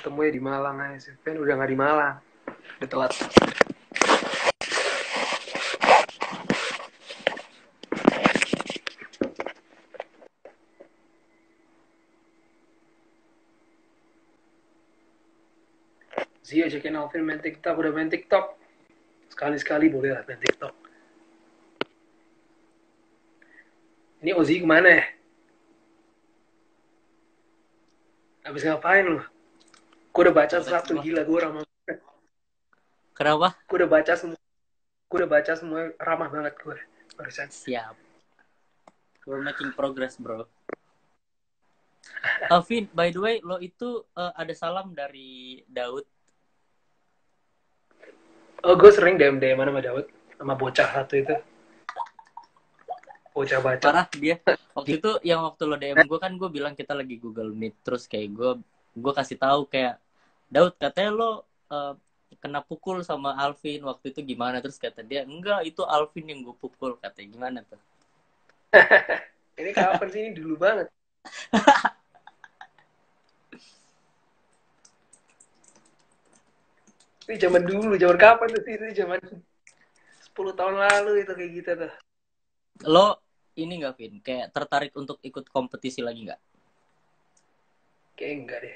ketemu ya di Malang aja sih. Kan udah nggak di Malang, udah telat. Sih ajakin Alvin main TikTok, udah main TikTok. Sekali-sekali boleh lah main TikTok. Ini Ozi kemana ya? Abis ngapain lu? Gue udah baca satu gila, gue ramah. Kenapa? Gue udah baca semua. Gue udah baca semua, ramah banget gue barusan. Siap. We're making progress, bro. Alvin, by the way, lo itu ada salam dari Daud. Oh, gue sering DM sama Daud, sama bocah satu itu. Bocah baca. Parah dia. Waktu itu yang waktu lo DM gue kan gue bilang kita lagi Google Meet, terus kayak gue kasih tahu kayak Daud katanya lo kena pukul sama Alvin waktu itu gimana, terus kata dia enggak, itu Alvin yang gue pukul, katanya. Gimana tuh? Ini kapan sih? Ini dulu banget. Ini zaman dulu, zaman kapan tuh sih? Itu zaman 10 tahun lalu itu kayak gitu tuh. Lo ini nggak, Vin? Kayak tertarik untuk ikut kompetisi lagi nggak? Kayak enggak deh.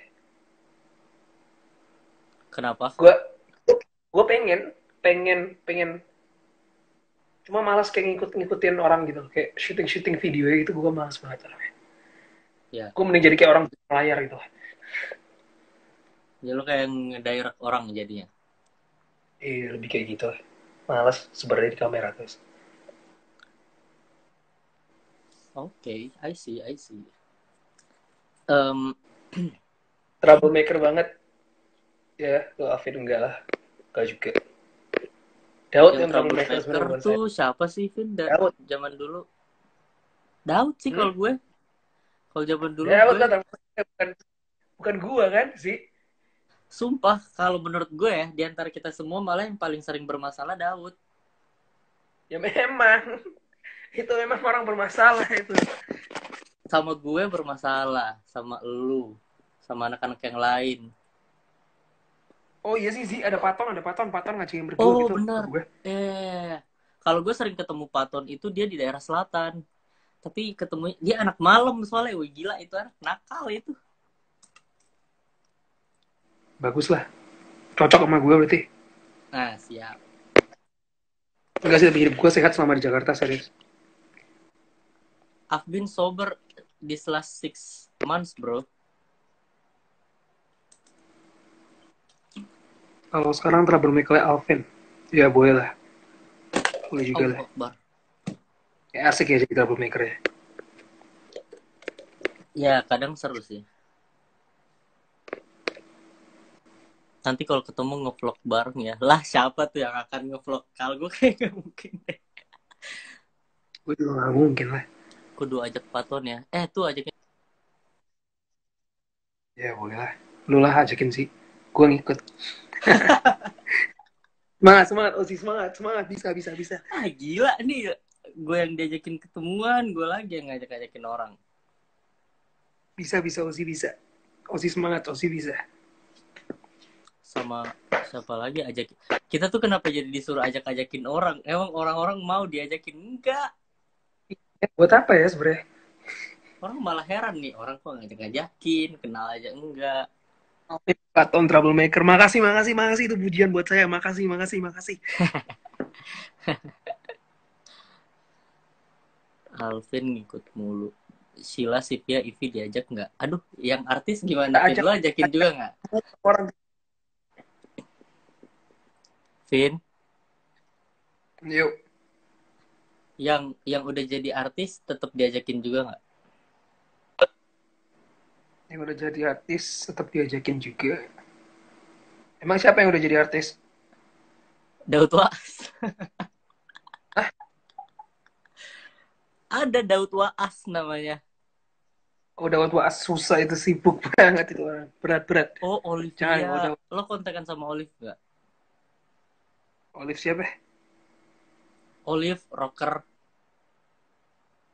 Kenapa? Gue pengen cuma malas kayak ngikutin orang gitu, kayak syuting video gitu. Gue malas banget orangnya. Ya. Gue mending jadi kayak orang layar gitu. Ya lo kayak ngedirect orang jadinya. Iya, lebih kayak gitu. Malas sebenarnya di kamera terus. Oke, I see. Troublemaker banget. Ya, lo Afid enggak lah. Enggak juga. Daud yang troublemaker sebenarnya bukan tuh saya. siapa sih, Vin? Daud. Zaman dulu. Daud sih kalau gue. Kalau zaman dulu Daud gue, lah, bukan gua kan sih. sumpah kalau menurut gue ya, di antara kita semua malah yang paling sering bermasalah Daud. Ya memang. Itu memang orang bermasalah itu. Sama gue bermasalah, sama lu, sama anak-anak yang lain. Oh iya sih, ada Paton ngacingin berdua Oh gitu. benar. Gue. Kalau gue sering ketemu Paton itu dia di daerah selatan. Tapi ketemu dia anak malam soalnya. Wih gila, itu anak nakal itu. Bagus lah. Cocok sama gue berarti. Nah, siap. Enggak sih, tapi hidup gue sehat selama di Jakarta, serius. I've been sober this last 6 months, bro. Kalau sekarang troublemaker Alvin. Ya boleh lah. Boleh juga lah. Akbar. Ya asik ya jadi troublemaker ya. Ya, kadang seru sih. Nanti kalau ketemu ngevlog bareng ya. Lah, siapa tuh yang akan ngevlog? Kalau gue kayak gak mungkin deh. Gue juga gak mungkin lah. Kudu ajak Paton ya. Tuh ajakin. Ya boleh lah. Lu lah ajakin sih. Gue ngikut. Semangat, Ozi, semangat. Bisa. Gila nih. Gue yang diajakin ketemuan, gue lagi yang ngajak-ngajakin orang. Bisa, Ozi bisa. Ozi semangat, Ozi bisa. Sama siapa lagi ajak? Kita tuh kenapa jadi disuruh ajak-ajakin orang? Emang orang-orang mau diajakin? Enggak. Buat apa ya sebenarnya? Orang malah heran nih, orang kok ngajak-ngajakin, kenal aja enggak. Paton troublemaker. Makasih itu pujian buat saya. Makasih. Alvin ngikut mulu. Sheila, Sivia, Ivi diajak nggak? Aduh, yang artis gimana? Vin, lo ajakin juga nggak? Orang. Vin? Yuk. Yang udah jadi artis tetap diajakin juga nggak? Yang udah jadi artis tetap diajakin juga. Emang siapa yang udah jadi artis? Daud Waas. Hah? Ada Daud Waas namanya. Oh, Daud Waas susah itu, sibuk banget itu orang. Berat. Oh, Olivia. Lo kontekan sama Olive nggak? Olive siapa? Olive rocker.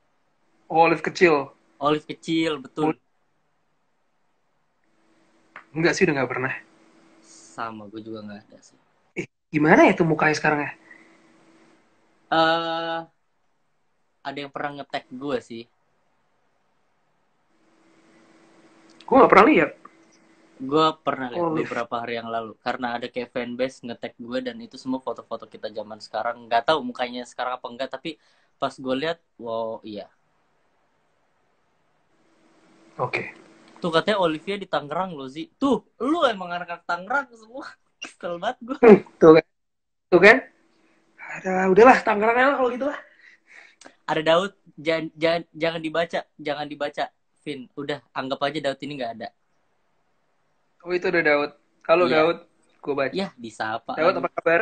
Oh, Olive kecil. Olive kecil, betul. Enggak sih, udah nggak pernah. Sama, gue juga nggak ada sih. Gimana ya tuh mukanya sekarang ya? eh ada yang pernah nge-tag gue sih. Gue nggak pernah lihat. Gue pernah lihat Olive. beberapa hari yang lalu karena ada kayak fanbase nge-tag gue dan itu semua foto-foto kita zaman sekarang. Nggak tahu mukanya sekarang apa enggak, tapi pas gue lihat, wow iya. Oke. Tuh katanya Olivia di Tangerang loh sih. Tuh, lu emang anak-anak Tangerang semua. Kesel banget gue. Tuh kan, tuh kan. Ada, udahlah Tangerang aja lah kalau gitu lah. Ada Daud, jangan dibaca, jangan dibaca. Vin, udah anggap aja Daud ini nggak ada. Oh itu udah Daud. Halo Iya, Daud, gue baca. ya disapa Daud lagi. apa kabar?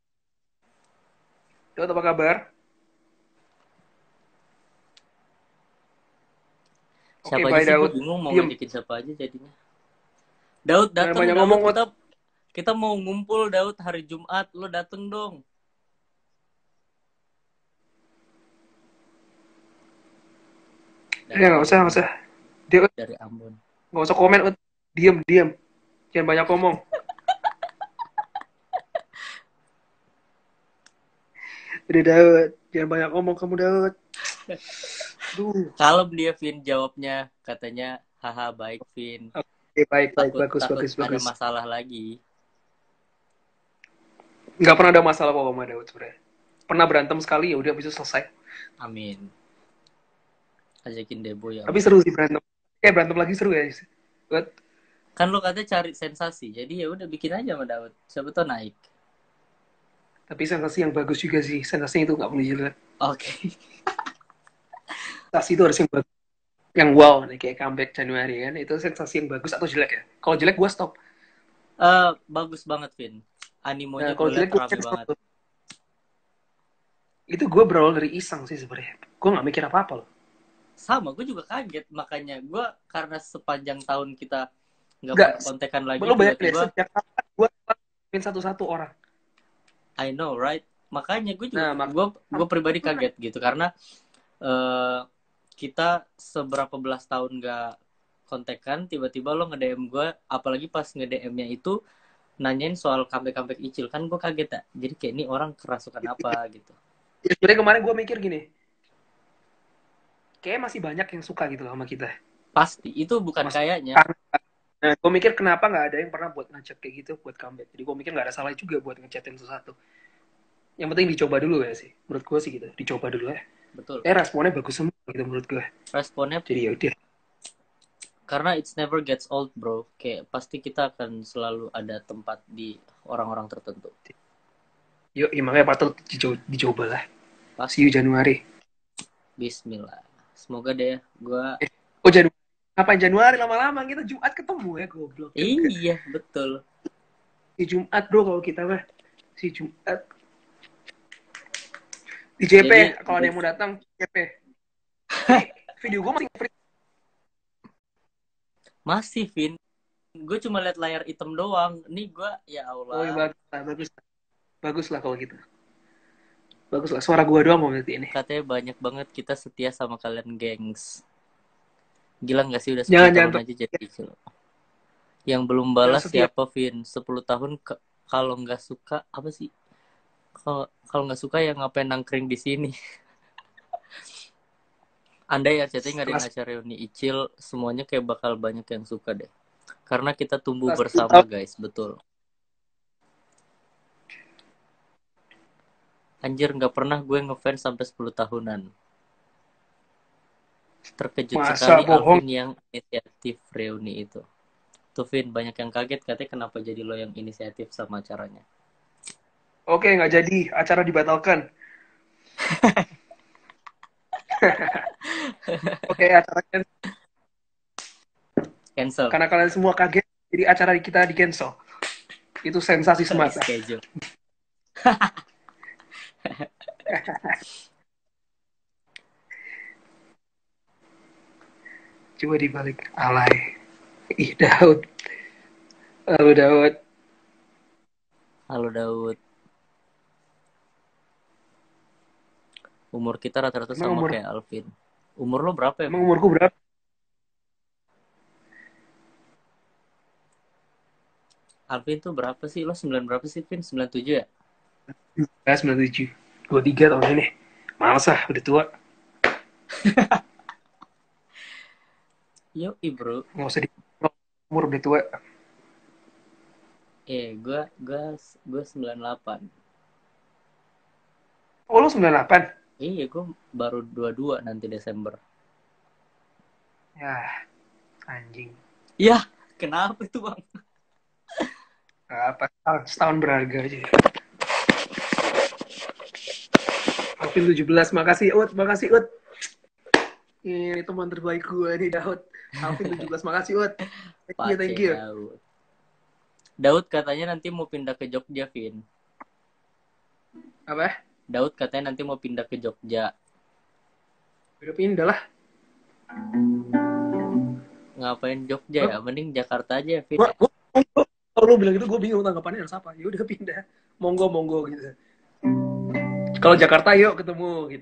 Daud apa kabar? Oke, Siapa aja bye sih, gue Daud. bingung mau Diem. ngajakin siapa aja jadinya. Daud Jangan datang, banyak Daud ngomong, Ot. kita kita mau ngumpul Daud hari Jumat, lo dateng dong. Ya Dari nggak usah, nggak Ambon, usah. Dia dari Ambon. nggak usah komen, Ot. Diem, diem. Jangan banyak ngomong. Udah Daud, jangan banyak ngomong kamu Daud. Duh. Kalem dia Vin jawabnya, katanya haha baik Vin. Oke, baik, baik, Takut bagus, takut bagus, ada bagus. masalah lagi. Nggak pernah ada masalah kok sama Daud sebenarnya. Pernah berantem sekali ya udah bisa selesai. Amin. Ajakin Debo ya Tapi amin. seru sih berantem. Kayak berantem lagi seru ya. Buat Kan lo katanya cari sensasi, jadi ya udah bikin aja sama Daud. Siapa tau naik. tapi sensasi yang bagus juga sih. Sensasinya itu nggak boleh jelek. Oke. Sensasi itu harus yang bagus. Yang wow nih kayak comeback Januari kan. Itu sensasi yang bagus atau jelek ya. Kalau jelek gue stop. Bagus banget Vin. Nah, Animonya gue kalau liat jelek gue rame cancel. banget. Itu gue berawal dari iseng sih sebenarnya. Gue nggak mikir apa-apa loh. Sama, gue juga kaget makanya gue karena sepanjang tahun kita nggak Nggak, pernah kontekan lagi lo bayangin deh, tiba-tiba sejak kapan gue ngelakuin satu-satu orang. I know right, makanya gue juga Nah, gue pribadi kaget gitu karena uh, kita seberapa belas tahun nggak kontekan tiba-tiba lo nge-DM gue, apalagi pas nge-DM-nya itu nanyain soal comeback Icil, kan gue kaget ya, jadi kayak ini orang kerasukan apa gitu. ya, sebenarnya kemarin gue mikir gini, kayak masih banyak yang suka gitu loh sama kita. Pasti itu bukan Mas, kayaknya. nah, gue mikir kenapa nggak ada yang pernah buat ngechat kayak gitu buat comeback. Jadi gue mikir nggak ada salah juga buat ngechatin sesuatu. Yang penting dicoba dulu ya sih. Menurut gue sih gitu. Dicoba dulu ya. Betul, Responnya bagus semua gitu menurut gue. responnya Jadi ya udah. karena it's never gets old bro, kayak pasti kita akan selalu ada tempat di orang-orang tertentu. Yuk, ya, makanya patut dicoba lah. Pasti. See you Januari. Bismillah, semoga deh gue. Oh Januari. Ngapain Januari lama-lama kita Jumat ketemu ya goblok. Iya betul. Si Jumat bro kalau kita mah. Si Jumat. Di JP Jadi kalau ada yang mau datang JP. Video gue masih free. masih Vin, gue cuma liat layar hitam doang. Nih gue ya Oh iya, Allah. bagus lah kalau gitu. Bagus lah, suara gue doang mau berarti ini. Katanya banyak banget kita setia sama kalian gengs. Gila gak sih udah 10 Jangan tahun aja jadi Icil. Yang belum balas setia. siapa Vin? 10 tahun kalau nggak suka apa sih? Kalau nggak suka ya ngapain nangkring di sini? Andai RCTI ngadain acara reuni Icil, semuanya kayak bakal banyak yang suka deh. Karena kita tumbuh bersama guys, betul. Anjir, nggak pernah gue ngefans sampai 10 tahunan. Terkejut Masa sekali bohong? Alvin yang inisiatif reuni itu. Tuh Vin, banyak yang kaget katanya kenapa jadi lo yang inisiatif sama acaranya. Oke, nggak jadi. Acara dibatalkan. Oke, acara Cancel. karena kalian semua kaget, jadi acara kita di cancel. Itu sensasi semata. Schedule. Coba dibalik. Alay. Ih, Daud. Halo, Daud. Halo Daud. Umur kita rata-rata Emang sama umur, kayak Alvin. Umur lo berapa ya? emang umurku berapa? Alvin tuh berapa sih? Lo 9 berapa sih, Vin? 97 ya? Saya 97. 23 tahun ini. Males ah, udah tua. Yo, bro. Nggak usah di umur udah tua. Gue 98. Oh, lu 98? Iya, gue baru 22 nanti Desember. Ya, anjing. Ya, kenapa itu, Bang? Apa? Setahun berharga aja. Alvin 17, makasih Ut, makasih Ut. Ini teman terbaik gue nih, Daud. Alvin 17, makasih Ut. Thank you, Pak thank C. you. Daud. Daud katanya nanti mau pindah ke Jogja, Vin. Apa? Daud katanya nanti mau pindah ke Jogja. Udah pindah lah. Ngapain Jogja ya? Mending Jakarta aja ya, Vin. Kalau lu bilang gitu, gue bingung tanggapannya harus apa. Ya udah pindah. Monggo, monggo gitu. Kalau Jakarta, yuk ketemu gitu.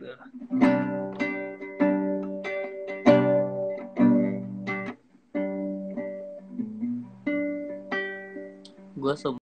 Gue